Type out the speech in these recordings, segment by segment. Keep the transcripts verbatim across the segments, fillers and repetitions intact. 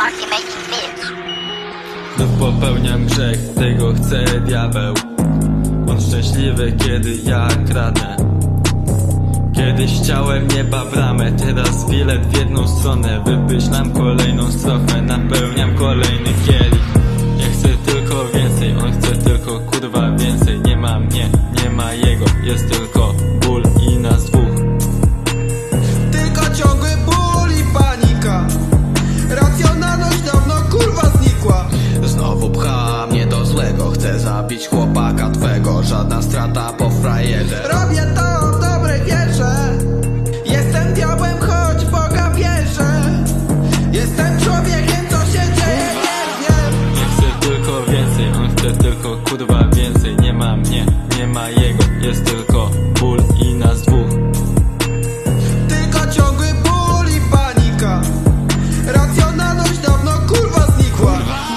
Znów popełniam grzech, tego chce diabeł. On szczęśliwy, kiedy ja kradnę. Kiedyś chciałem nieba bramę, teraz bilet w jedną stronę. Wypyślam kolejną strofę, napełniam kolejny kielich. Nie chcę tylko więcej, on chce tylko kurwa więcej. Nie ma mnie, nie ma jego, jest tylko ból i nas dwóch. Tylko ciągły ból i panika. Racjonalność dawno kurwa znikła. Znowu pcha mnie do złego, chcę zabić chłopaka twego. Żadna strata po frajerze. Robię to w dobrej wierze. Jestem diabłem, choć Boga wierzę. Jestem człowiekiem, co się dzieje, nie wiem. Nie chcę tylko więcej, on chce tylko kurwa więcej. Nie ma mnie, nie ma jego, jest tylko ból i nas dwóch. Tylko ciągły ból i panika. Racjonalność dawno kurwa znikła.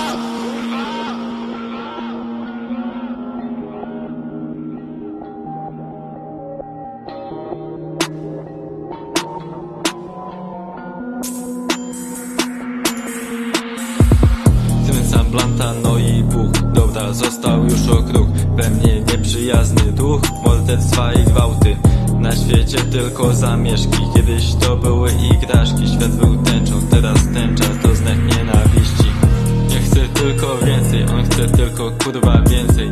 Kręcam blanta, no i buch. Dobra, został już okruk. We mnie nieprzyjazny duch, morderstwa i gwałty. Na świecie tylko zamieszki. Kiedyś to były igraszki. Świat był tęczą, teraz tęcza to znak nienawiści. Nie chcę tylko więcej, on chce tylko kurwa więcej.